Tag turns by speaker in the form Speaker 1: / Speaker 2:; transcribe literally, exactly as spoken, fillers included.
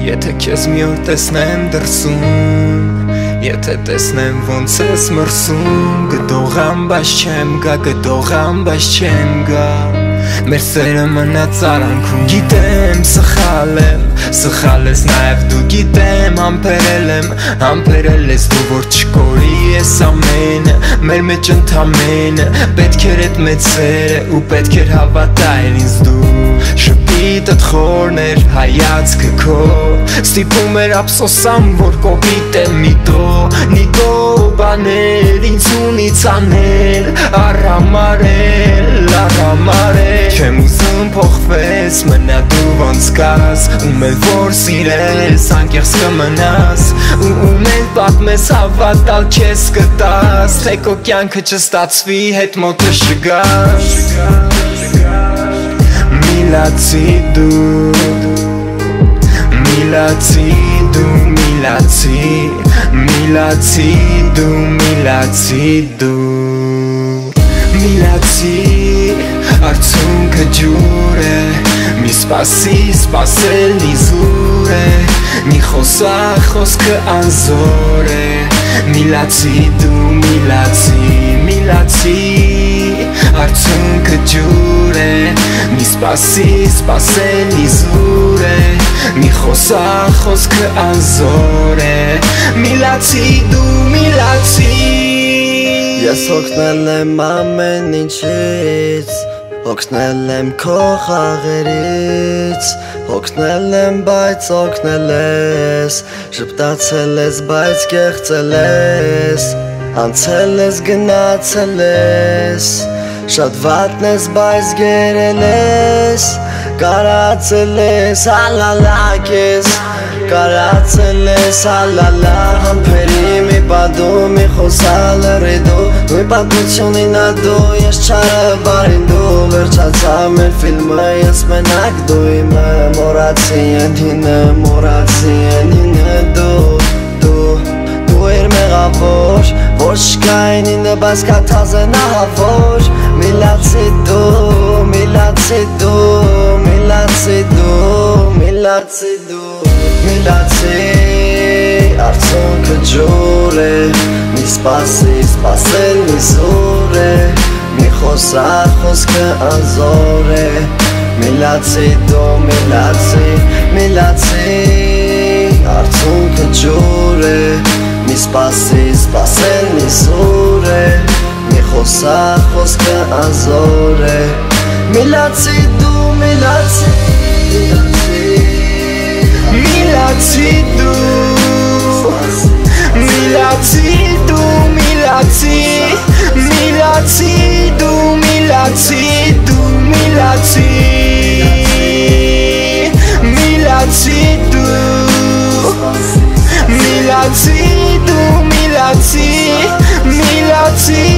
Speaker 1: Եթե քեզ մի օր տեսնեմ դրսում, եթե տեսնեմ ոնց ես մրսում, գդողամ բայց չեմ գա, գդողամ բայց չեմ գա, մեր սերը մնաց արանքում։ Գիտեմ սխալ եմ, սխալ ես նաև դու, գիտեմ համբերել եմ, համբերել ես դու, որ չկորի ես ամենը, մեր մեջ ընդամենը, պետք էր էդ մեծ սերը ու պետք էր հավատայր ինձ դու, շպիտըդ խորն էր հայացքը քո, ստիպում էր ափսոսամ, որ կոպիտ եմ միտո, նիտո բաներ ինձ ունից անել, առամարել, առամարել, չեմ ուզում փոխվես, մնա դու ոնց կաս, ում էլ որ սիրես, անկեղծ կմնաս, ու ում էլ պատմես հավատալ չես կտաս, թե քո կյանքը չստացվի, հետ մոտը չգաս, միլացի դու, միլացի դու, միլացի, միլացի դու, միլացի դու, միլացի, արցունքը ջուր է, մի սպասի, սպասելի զուր է, մի խոսա, խոսքը անզոր է, միլացի դու, միլացի, միլացի, արցունքը ջուր է, մի սպասի, սպասելի զուր է, մի խոսա, խոսքը անզոր է, միլացի դու, միլացի։
Speaker 2: Ես հոգնել եմ ամեն ինչից, հոգնել եմ քո խաղերից, հոգնել եմ բայց օգնել ես, ժպտացել ես բայց կեղծել ես, անցել ես գնացել ես, շատ վատն ես բայց գերել ես, կարացել ես հալալակ ես, կարացել ես հալալա, համբերի մի պատու մի խոսալ ռեդու, նույն պատմությունին ադու, ես չարը բարին դու, վերջացա մեր ֆիլմը, ես մենակ դու իմը, մորացի են հինը, մորացի են հինը դու, դու, դու էր մեղավոր, որ չկային ինը, բայց կաթազ է նահավոր, միլացի դու, միլացի դու, միլացի դու, միլացի դու, միլացի, արցունքը ջուր է, մի սպասի, սպասելի զուր է, մի խոսա, խոսքը անզոր է, միլացի դու, միլացի, միլացի, արցունքը ջուր է, մի սպասի, սպասելի զուր է, մի խոսա, խոսքը անզոր է, միլացի դու, միլացի, միլացի դու, միլացի դու, միլացի, միլացի դու, միլացի դու, միլացի, միլացի դու, միլացի դու, միլացի, միլացի